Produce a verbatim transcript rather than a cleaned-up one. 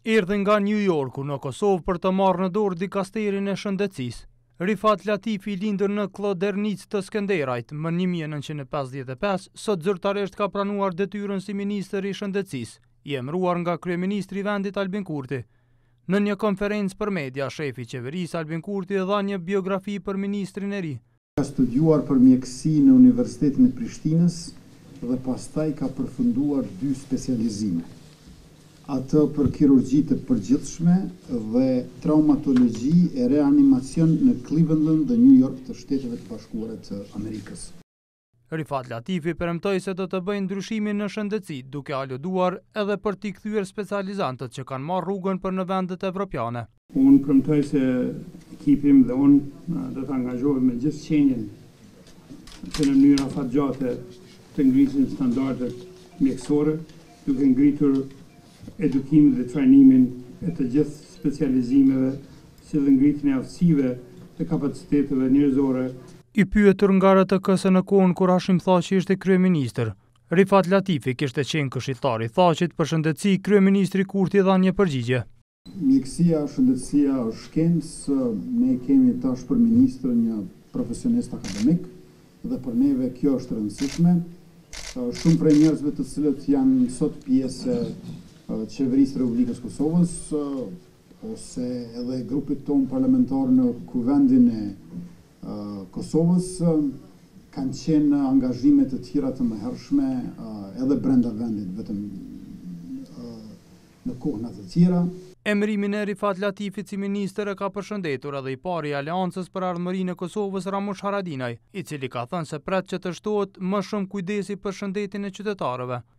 Erdhi nga New Yorku në Kosovë për të marrë në dorë dikasterin e shëndetësisë. Rifat Latifi, i lindur në Klodernic të Skenderajt më një mijë e nëntëqind e pesëdhjetë e pesë, sot zyrtarisht ka pranuar detyrën si ministër i shëndetësisë, i emëruar nga kryeministri i vendit Albin Kurti. Në një konferencë për media, shefi i qeverisë Albin Kurti dha një biografi për ministrin e ri. Ka studiuar për mjekësi në Universitetin e Prishtinës dhe pastaj ka përfunduar dy specializime. Atë për kirurgji të përgjithshme dhe traumatologji e reanimacion në Cleveland dhe New York të Shteteve të Bashkuara të Amerikës. Rifat Latifi premtoi se do të bëjë ndryshimin në shëndetësi, duke aluduar edhe për t'i kthyer specializantët që kanë marrë rrugën për në vendet evropiane. Unë premtoj se ekipim dhe unë do të angazhohem me gjithë qenjen që në mënyra afatgjate të ngrisin standardet mjekësore, duke ngritur edukimin dhe trajnimin e të gjithë specializimeve, si dhe ngritjen e aftësive të kapaciteteve njerëzore. I pyetur nga R T K-s në kohën kur Hashim Thaçi ishte kryeministër, Rifat Latifi kishte qenë këshilltar i Thaçit për shëndetësi, kryeministri Kurti dha një përgjigje. Mjekësia, shëndetësia është shkencë, ne kemi tash për ministër një profesionist akademik dhe për neve kjo është rëndësishme. Shumë prej njerëzve të cilët janë sot pjesë qeverisë Republikës Kosovës ose edhe grupit ton parlamentar në kuvendin e Kosovës kanë qenë angazhime të tjera të mëhershme edhe brenda vendit, vetëm në kohëna të tjera. Emërimin e Rifat Latifit si ministër e ka përshëndetur edhe i pari i Aleancës për Ardhmërinë e Kosovës Ramush Haradinaj, i cili ka thënë se pret që të shtohet më shumë kujdesi për shëndetin e qytetarëve.